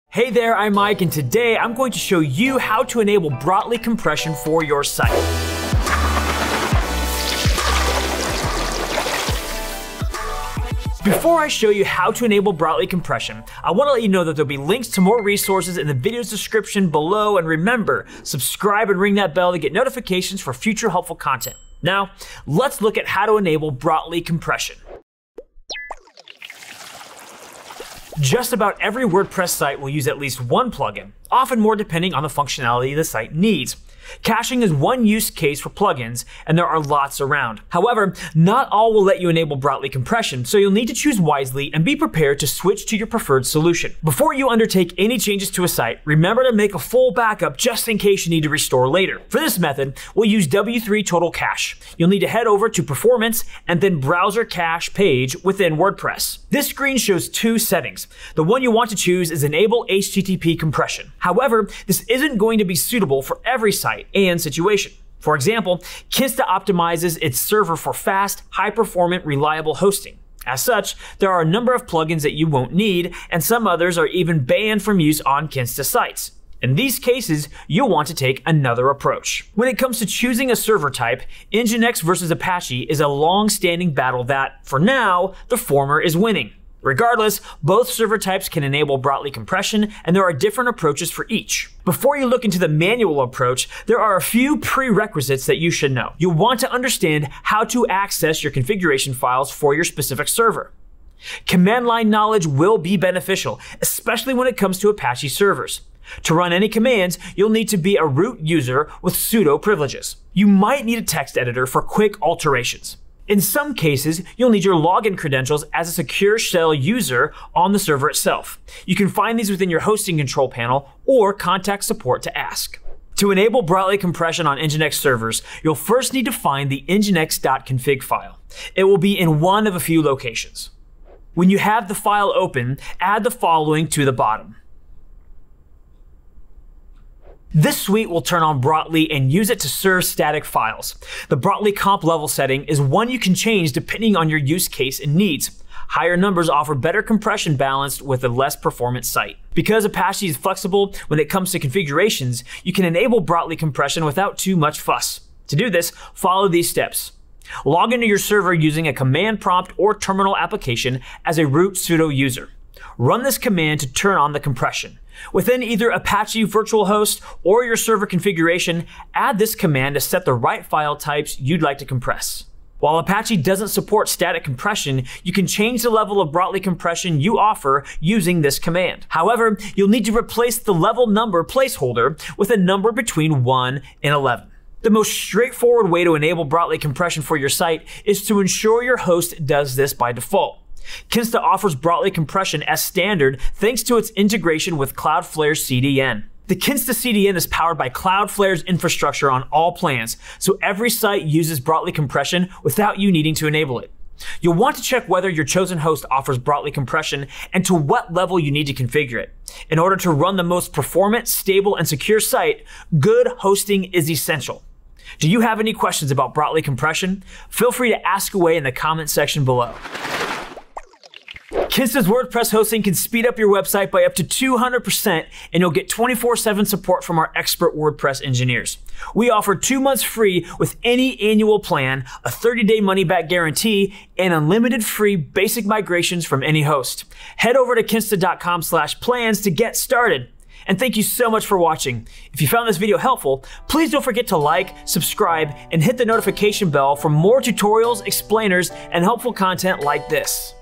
Hey there, I'm Mike, and today I'm going to show you how to enable Brotli compression for your site. Before I show you how to enable Brotli compression, I want to let you know that there'll be links to more resources in the video's description below, and remember, subscribe and ring that bell to get notifications for future helpful content. Now, let's look at how to enable Brotli compression. Just about every WordPress site will use at least one plugin, often more depending on the functionality the site needs. Caching is one use case for plugins, and there are lots around. However, not all will let you enable Brotli compression, so you'll need to choose wisely and be prepared to switch to your preferred solution. Before you undertake any changes to a site, remember to make a full backup just in case you need to restore later. For this method, we'll use W3 Total Cache. You'll need to head over to Performance and then Browser Cache page within WordPress. This screen shows two settings. The one you want to choose is Enable HTTP Compression. However, this isn't going to be suitable for every site and situation. For example, Kinsta optimizes its server for fast, high-performant, reliable hosting. As such, there are a number of plugins that you won't need, and some others are even banned from use on Kinsta sites. In these cases, you'll want to take another approach. When it comes to choosing a server type, Nginx versus Apache is a long-standing battle that, for now, the former is winning. Regardless, both server types can enable Brotli compression, and there are different approaches for each. Before you look into the manual approach, there are a few prerequisites that you should know. You'll want to understand how to access your configuration files for your specific server. Command line knowledge will be beneficial, especially when it comes to Apache servers. To run any commands, you'll need to be a root user with sudo privileges. You might need a text editor for quick alterations. In some cases, you'll need your login credentials as a secure shell user on the server itself. You can find these within your hosting control panel or contact support to ask. To enable Brotli compression on Nginx servers, you'll first need to find the nginx.config file. It will be in one of a few locations. When you have the file open, add the following to the bottom. This suite will turn on Brotli and use it to serve static files. The Brotli comp level setting is one you can change depending on your use case and needs. Higher numbers offer better compression balanced with a less performant site. Because Apache is flexible when it comes to configurations, you can enable Brotli compression without too much fuss. To do this, follow these steps. Log into your server using a command prompt or terminal application as a root sudo user. Run this command to turn on the compression. Within either Apache Virtual Host or your server configuration, add this command to set the right file types you'd like to compress. While Apache doesn't support static compression, you can change the level of Brotli compression you offer using this command. However, you'll need to replace the level number placeholder with a number between 1 and 11. The most straightforward way to enable Brotli compression for your site is to ensure your host does this by default. Kinsta offers Brotli compression as standard thanks to its integration with Cloudflare's CDN. The Kinsta CDN is powered by Cloudflare's infrastructure on all plans, so every site uses Brotli compression without you needing to enable it. You'll want to check whether your chosen host offers Brotli compression and to what level you need to configure it. In order to run the most performant, stable, and secure site, good hosting is essential. Do you have any questions about Brotli compression? Feel free to ask away in the comment section below. Kinsta's WordPress hosting can speed up your website by up to 200%, and you'll get 24/7 support from our expert WordPress engineers. We offer 2 months free with any annual plan, a 30-day money-back guarantee, and unlimited free basic migrations from any host. Head over to kinsta.com/plans to get started. And thank you so much for watching. If you found this video helpful, please don't forget to like, subscribe, and hit the notification bell for more tutorials, explainers, and helpful content like this.